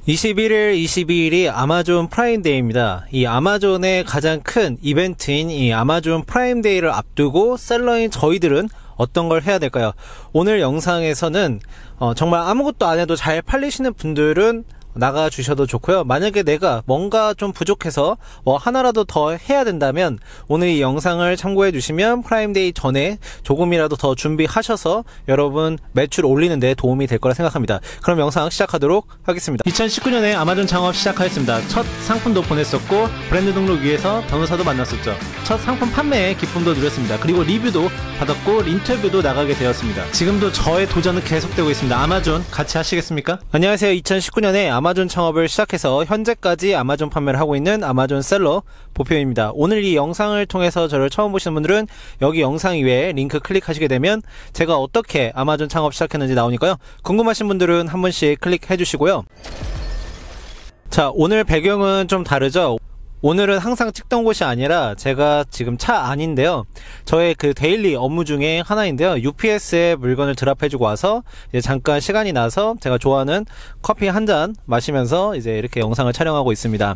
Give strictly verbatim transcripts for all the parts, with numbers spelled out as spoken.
이십일일, 이십이일이 아마존 프라임데이입니다. 이 아마존의 가장 큰 이벤트인 이 아마존 프라임데이를 앞두고 셀러인 저희들은 어떤 걸 해야 될까요? 오늘 영상에서는 어, 정말 아무것도 안 해도 잘 팔리시는 분들은 나가주셔도 좋고요. 만약에 내가 뭔가 좀 부족해서 뭐 하나라도 더 해야 된다면 오늘 이 영상을 참고해 주시면 프라임데이 전에 조금이라도 더 준비하셔서 여러분 매출 올리는 데 도움이 될 거라 생각합니다. 그럼 영상 시작하도록 하겠습니다. 이천십구년에 아마존 창업 시작하였습니다. 첫 상품도 보냈었고 브랜드 등록 위해서 변호사도 만났었죠. 첫 상품 판매에 기쁨도 누렸습니다. 그리고 리뷰도 받았고 인터뷰도 나가게 되었습니다. 지금도 저의 도전은 계속되고 있습니다. 아마존 같이 하시겠습니까? 안녕하세요. 이천십구년에 아마존 창업을 시작해서 현재까지 아마존 판매를 하고 있는 아마존 셀러 보표입니다. 오늘 이 영상을 통해서 저를 처음 보시는 분들은 여기 영상 위에 링크 클릭하시게 되면 제가 어떻게 아마존 창업 시작했는지 나오니까요. 궁금하신 분들은 한 번씩 클릭해 주시고요. 자, 오늘 배경은 좀 다르죠? 오늘은 항상 찍던 곳이 아니라 제가 지금 차 안인데요. 저의 그 데일리 업무 중에 하나인데요. 유피에스에 물건을 드랍해주고 와서 이제 잠깐 시간이 나서 제가 좋아하는 커피 한 잔 마시면서 이제 이렇게 영상을 촬영하고 있습니다.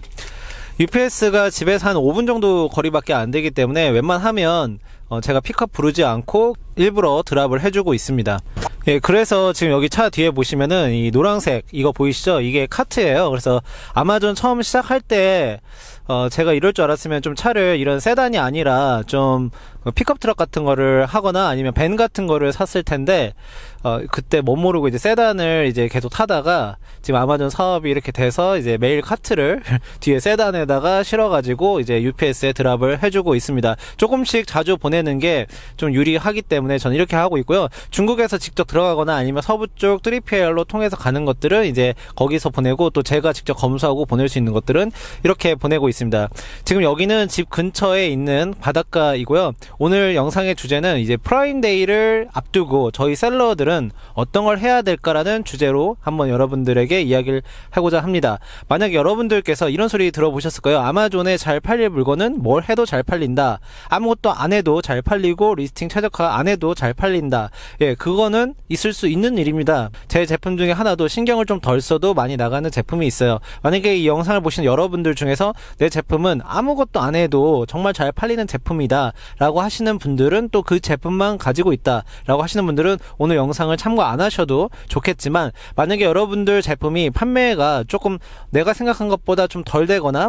유피에스가 집에서 한 오 분 정도 거리밖에 안 되기 때문에 웬만하면 어 제가 픽업 부르지 않고 일부러 드랍을 해주고 있습니다. 예, 그래서 지금 여기 차 뒤에 보시면은 이 노란색 이거 보이시죠? 이게 카트예요. 그래서 아마존 처음 시작할 때 어 제가 이럴 줄 알았으면 좀 차를 이런 세단이 아니라 좀 픽업 트럭 같은 거를 하거나 아니면 밴 같은 거를 샀을 텐데 어 그때 못 모르고 이제 세단을 이제 계속 타다가 지금 아마존 사업이 이렇게 돼서 이제 매일 카트를 뒤에 세단에다가 실어가지고 이제 유피에스에 드랍을 해주고 있습니다. 조금씩 자주 보내는 게 좀 유리하기 때문에 저는 이렇게 하고 있고요. 중국에서 직접 들어가거나 아니면 서부 쪽 쓰리피엘로 통해서 가는 것들은 이제 거기서 보내고 또 제가 직접 검수하고 보낼 수 있는 것들은 이렇게 보내고 있습니다. 지금 여기는 집 근처에 있는 바닷가이고요. 오늘 영상의 주제는 이제 프라임데이를 앞두고 저희 셀러들은 어떤 걸 해야 될까라는 주제로 한번 여러분들에게 이야기를 하고자 합니다. 만약 여러분들께서 이런 소리 들어보셨을 거예요. 아마존에 잘 팔릴 물건은 뭘 해도 잘 팔린다. 아무것도 안 해도 잘 팔리고 리스팅 최적화 안 해도 잘 팔린다. 예, 그거는 있을 수 있는 일입니다. 제 제품 중에 하나도 신경을 좀 덜 써도 많이 나가는 제품이 있어요. 만약에 이 영상을 보시는 여러분들 중에서 내 제품은 아무것도 안 해도 정말 잘 팔리는 제품이다 라고 하시는 분들은 또 그 제품만 가지고 있다 라고 하시는 분들은 오늘 영상을 참고 안 하셔도 좋겠지만, 만약에 여러분들 제품이 판매가 조금 내가 생각한 것보다 좀 덜 되거나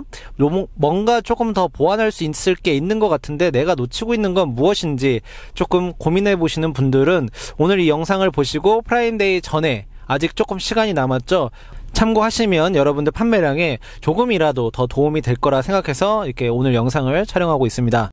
뭔가 조금 더 보완할 수 있을 게 있는 것 같은데 내가 놓치고 있는 건 무엇인지 조금 고민해 보시는 분들은 오늘 이 영상을 보시고 프라임데이 전에 아직 조금 시간이 남았죠? 참고하시면 여러분들 판매량에 조금이라도 더 도움이 될 거라 생각해서 이렇게 오늘 영상을 촬영하고 있습니다.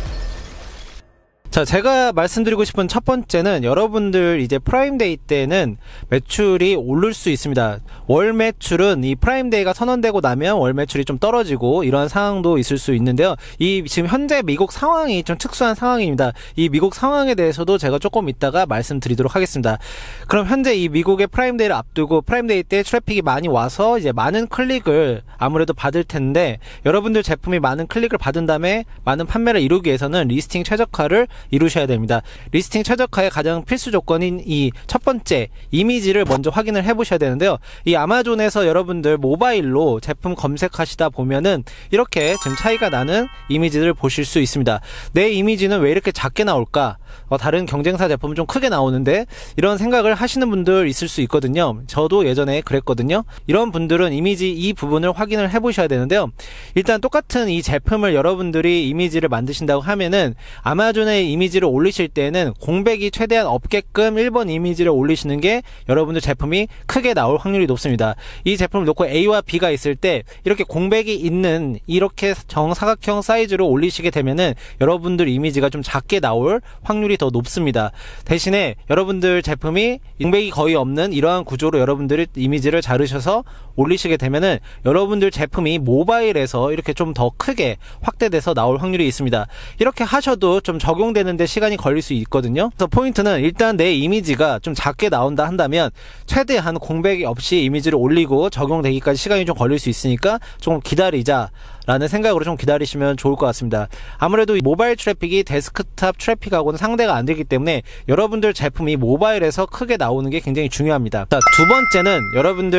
자, 제가 말씀드리고 싶은 첫 번째는 여러분들 이제 프라임데이 때는 매출이 오를 수 있습니다. 월 매출은 이 프라임데이가 선언되고 나면 월 매출이 좀 떨어지고 이런 상황도 있을 수 있는데요. 이 지금 현재 미국 상황이 좀 특수한 상황입니다. 이 미국 상황에 대해서도 제가 조금 이따가 말씀드리도록 하겠습니다. 그럼 현재 이 미국의 프라임데이를 앞두고 프라임데이 때 트래픽이 많이 와서 이제 많은 클릭을 아무래도 받을 텐데, 여러분들 제품이 많은 클릭을 받은 다음에 많은 판매를 이루기 위해서는 리스팅 최적화를 이루셔야 됩니다. 리스팅 최적화의 가장 필수 조건인 이 첫 번째 이미지를 먼저 확인을 해 보셔야 되는데요. 이 아마존에서 여러분들 모바일로 제품 검색하시다 보면은 이렇게 지금 차이가 나는 이미지를 보실 수 있습니다. 내 이미지는 왜 이렇게 작게 나올까? 어, 다른 경쟁사 제품은 좀 크게 나오는데, 이런 생각을 하시는 분들 있을 수 있거든요. 저도 예전에 그랬거든요. 이런 분들은 이미지 이 부분을 확인을 해 보셔야 되는데요. 일단 똑같은 이 제품을 여러분들이 이미지를 만드신다고 하면은 아마존의 이미지를 올리실 때는 공백이 최대한 없게끔 일 번 이미지를 올리시는 게 여러분들 제품이 크게 나올 확률이 높습니다. 이 제품을 놓고 A와 B가 있을 때 이렇게 공백이 있는 이렇게 정사각형 사이즈로 올리시게 되면은 여러분들 이미지가 좀 작게 나올 확률이 더 높습니다. 대신에 여러분들 제품이 공백이 거의 없는 이러한 구조로 여러분들이 이미지를 자르셔서 올리시게 되면은 여러분들 제품이 모바일에서 이렇게 좀 더 크게 확대돼서 나올 확률이 있습니다. 이렇게 하셔도 좀 적용되는데 시간이 걸릴 수 있거든요. 그래서 포인트는 일단 내 이미지가 좀 작게 나온다 한다면 최대한 공백이 없이 이미지를 올리고 적용되기까지 시간이 좀 걸릴 수 있으니까 조금 기다리자 라는 생각으로 좀 기다리시면 좋을 것 같습니다. 아무래도 모바일 트래픽이 데스크탑 트래픽하고는 상대가 안 되기 때문에 여러분들 제품이 모바일에서 크게 나오는 게 굉장히 중요합니다. 자, 두 번째는 여러분들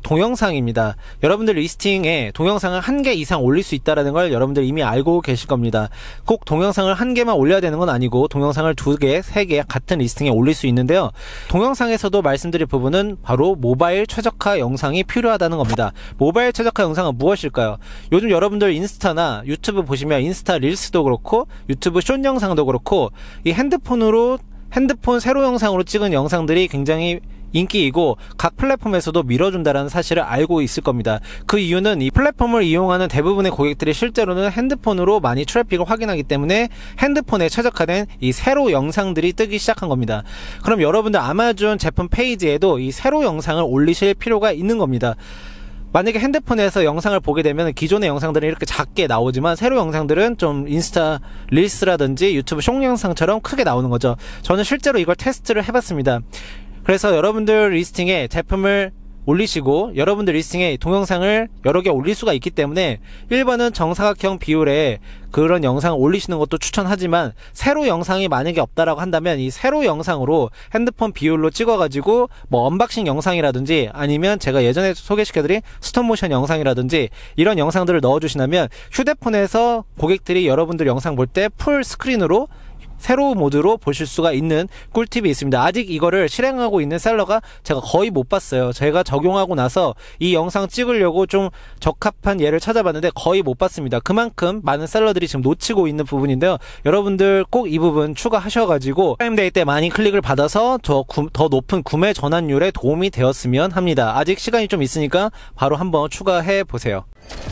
동영상입니다. 여러분들 리스팅에 동영상을 한 개 이상 올릴 수 있다는 걸 여러분들 이미 알고 계실 겁니다. 꼭 동영상을 한 개만 올려야 되는 건 아니고 동영상을 두 개, 세 개 같은 리스팅에 올릴 수 있는데요. 동영상에서도 말씀드릴 부분은 바로 모바일 최적화 영상이 필요하다는 겁니다. 모바일 최적화 영상은 무엇일까요? 요즘 여러분들 인스타나 유튜브 보시면 인스타 릴스도 그렇고 유튜브 숏 영상도 그렇고 이 핸드폰으로 핸드폰 세로 영상으로 찍은 영상들이 굉장히 인기이고 각 플랫폼에서도 밀어준다는 사실을 알고 있을 겁니다. 그 이유는 이 플랫폼을 이용하는 대부분의 고객들이 실제로는 핸드폰으로 많이 트래픽을 확인하기 때문에 핸드폰에 최적화된 이 세로 영상들이 뜨기 시작한 겁니다. 그럼 여러분들 아마존 제품 페이지에도 이 세로 영상을 올리실 필요가 있는 겁니다. 만약에 핸드폰에서 영상을 보게 되면 기존의 영상들은 이렇게 작게 나오지만 세로 영상들은 좀 인스타 릴스라든지 유튜브 숏 영상처럼 크게 나오는 거죠. 저는 실제로 이걸 테스트를 해봤습니다. 그래서 여러분들 리스팅에 제품을 올리시고 여러분들 리스팅에 동영상을 여러 개 올릴 수가 있기 때문에 일 번은 정사각형 비율의 그런 영상을 올리시는 것도 추천하지만 세로 영상이 만약에 없다라고 한다면 이 세로 영상으로 핸드폰 비율로 찍어가지고 뭐 언박싱 영상이라든지 아니면 제가 예전에 소개시켜드린 스톱모션 영상이라든지 이런 영상들을 넣어주신다면 휴대폰에서 고객들이 여러분들 영상 볼 때 풀 스크린으로 세로 모드로 보실 수가 있는 꿀팁이 있습니다. 아직 이거를 실행하고 있는 셀러가 제가 거의 못 봤어요. 제가 적용하고 나서 이 영상 찍으려고 좀 적합한 예를 찾아봤는데 거의 못 봤습니다. 그만큼 많은 셀러들이 지금 놓치고 있는 부분인데요. 여러분들 꼭 이 부분 추가하셔가지고 프라임데이 때 많이 클릭을 받아서 더, 구, 더 높은 구매 전환율에 도움이 되었으면 합니다. 아직 시간이 좀 있으니까 바로 한번 추가해 보세요.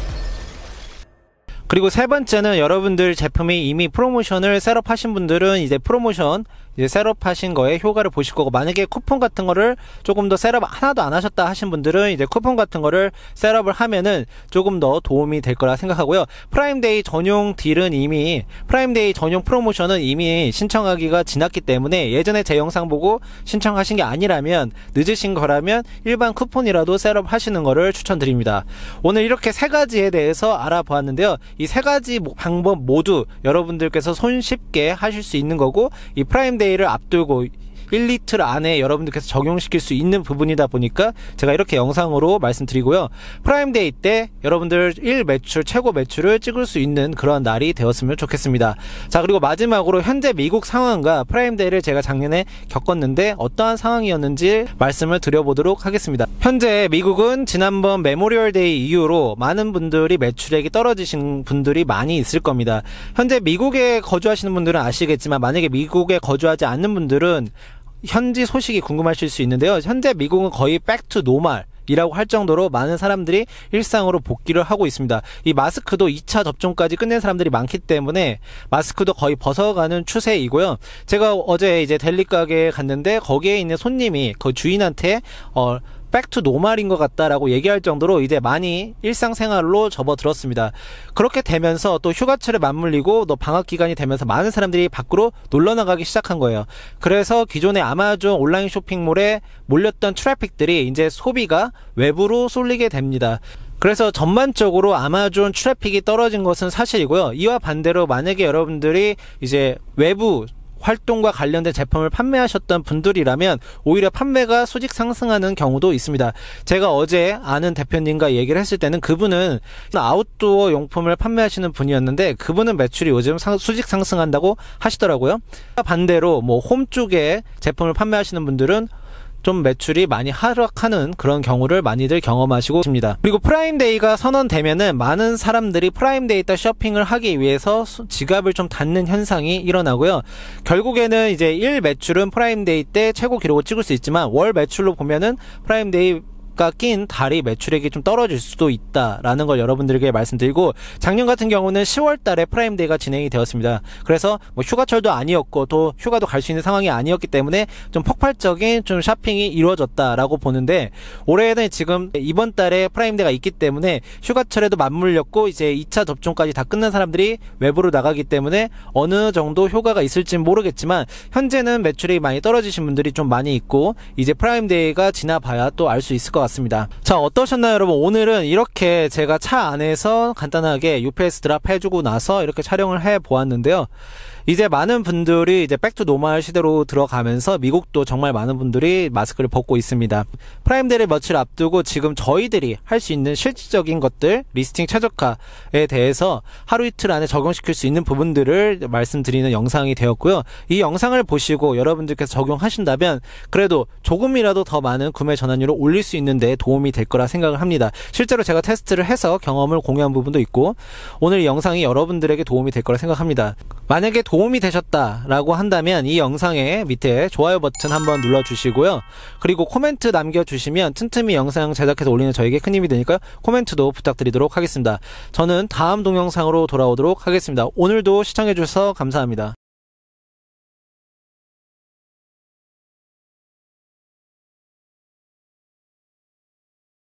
그리고 세 번째는 여러분들 제품이 이미 프로모션을 셋업하신 분들은 이제 프로모션 이제 셋업하신 거에 효과를 보실 거고, 만약에 쿠폰 같은 거를 조금 더 셋업 하나도 안 하셨다 하신 분들은 이제 쿠폰 같은 거를 셋업을 하면은 조금 더 도움이 될 거라 생각하고요. 프라임데이 전용 딜은 이미 프라임데이 전용 프로모션은 이미 신청하기가 지났기 때문에 예전에 제 영상 보고 신청하신 게 아니라면 늦으신 거라면 일반 쿠폰이라도 셋업 하시는 거를 추천드립니다. 오늘 이렇게 세 가지에 대해서 알아보았는데요. 이 세 가지 방법 모두 여러분들께서 손쉽게 하실 수 있는 거고, 이 프라임데이를 앞두고 일 이틀 안에 여러분들께서 적용시킬 수 있는 부분이다 보니까 제가 이렇게 영상으로 말씀드리고요. 프라임데이 때 여러분들 일 매출, 최고 매출을 찍을 수 있는 그런 날이 되었으면 좋겠습니다. 자, 그리고 마지막으로 현재 미국 상황과 프라임데이를 제가 작년에 겪었는데 어떠한 상황이었는지 말씀을 드려보도록 하겠습니다. 현재 미국은 지난번 메모리얼데이 이후로 많은 분들이 매출액이 떨어지신 분들이 많이 있을 겁니다. 현재 미국에 거주하시는 분들은 아시겠지만 만약에 미국에 거주하지 않는 분들은 현지 소식이 궁금하실 수 있는데요. 현재 미국은 거의 백투 노멀 이라고 할 정도로 많은 사람들이 일상으로 복귀를 하고 있습니다. 이 마스크도 이 차 접종까지 끝낸 사람들이 많기 때문에 마스크도 거의 벗어가는 추세이고요. 제가 어제 이제 델리 가게에 갔는데 거기에 있는 손님이 그 주인한테 어 백투 노멀인 것 같다라고 얘기할 정도로 이제 많이 일상생활로 접어들었습니다. 그렇게 되면서 또 휴가철에 맞물리고 또 방학 기간이 되면서 많은 사람들이 밖으로 놀러 나가기 시작한 거예요. 그래서 기존의 아마존 온라인 쇼핑몰에 몰렸던 트래픽들이 이제 소비가 외부로 쏠리게 됩니다. 그래서 전반적으로 아마존 트래픽이 떨어진 것은 사실이고요. 이와 반대로 만약에 여러분들이 이제 외부 활동과 관련된 제품을 판매하셨던 분들이라면 오히려 판매가 수직 상승하는 경우도 있습니다. 제가 어제 아는 대표님과 얘기를 했을 때는 그분은 아웃도어 용품을 판매하시는 분이었는데 그분은 매출이 요즘 상, 수직 상승한다고 하시더라고요. 반대로 뭐 홈 쪽에 제품을 판매하시는 분들은 좀 매출이 많이 하락하는 그런 경우를 많이들 경험하시고 있습니다. 그리고 프라임데이가 선언되면은 많은 사람들이 프라임데이 때 쇼핑을 하기 위해서 지갑을 좀 닫는 현상이 일어나고요. 결국에는 이제 일 매출은 프라임데이 때 최고 기록을 찍을 수 있지만 월 매출로 보면은 프라임데이 낀 달이 매출액이 좀 떨어질 수도 있다라는 걸 여러분들에게 말씀드리고, 작년 같은 경우는 시월 달에 프라임데이가 진행이 되었습니다. 그래서 뭐 휴가철도 아니었고 또 휴가도 갈 수 있는 상황이 아니었기 때문에 좀 폭발적인 좀 쇼핑이 이루어졌다라고 보는데, 올해는 지금 이번 달에 프라임데이가 있기 때문에 휴가철에도 맞물렸고 이제 이 차 접종까지 다 끝난 사람들이 외부로 나가기 때문에 어느 정도 효과가 있을지는 모르겠지만 현재는 매출이 많이 떨어지신 분들이 좀 많이 있고 이제 프라임데이가 지나봐야 또 알 수 있을 것 같습니다. 자, 어떠셨나요 여러분? 오늘은 이렇게 제가 차 안에서 간단하게 유피에스 드랍 해주고 나서 이렇게 촬영을 해 보았는데요. 이제 많은 분들이 이제 백투 노멀 시대로 들어가면서 미국도 정말 많은 분들이 마스크를 벗고 있습니다. 프라임데이를 며칠 앞두고 지금 저희들이 할 수 있는 실질적인 것들, 리스팅 최저가에 대해서 하루 이틀 안에 적용시킬 수 있는 부분들을 말씀드리는 영상이 되었고요. 이 영상을 보시고 여러분들께서 적용하신다면 그래도 조금이라도 더 많은 구매 전환율을 올릴 수 있는 데 도움이 될 거라 생각을 합니다. 실제로 제가 테스트를 해서 경험을 공유한 부분도 있고 오늘 이 영상이 여러분들에게 도움이 될 거라 생각합니다. 만약에 도움이 되셨다라고 한다면 이 영상의 밑에 좋아요 버튼 한번 눌러주시고요. 그리고 코멘트 남겨주시면 틈틈이 영상 제작해서 올리는 저에게 큰 힘이 되니까요. 코멘트도 부탁드리도록 하겠습니다. 저는 다음 동영상으로 돌아오도록 하겠습니다. 오늘도 시청해주셔서 감사합니다.